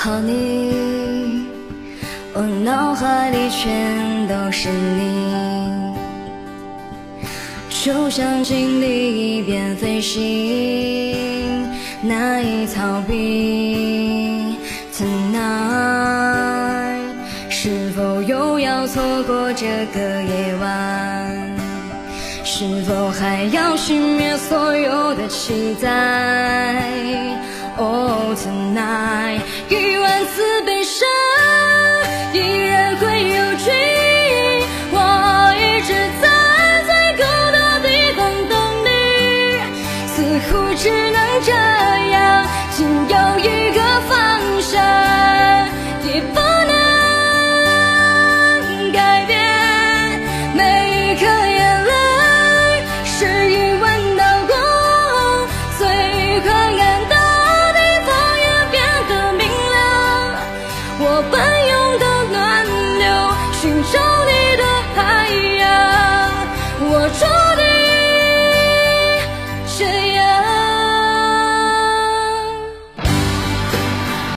Honey， 我脑海里全都是你，就像经历一遍飞行，难以逃避。Tonight， 是否又要错过这个夜晚？是否还要熄灭所有的期待？Oh tonight， 1万次悲伤依然会有句，我一直在最高的地方等你，似乎只能这样，仅有一个方向，也不能改变。每一颗眼泪是一万道光，最昏暗的地方也变得明亮。我奔涌的暖流，寻找你的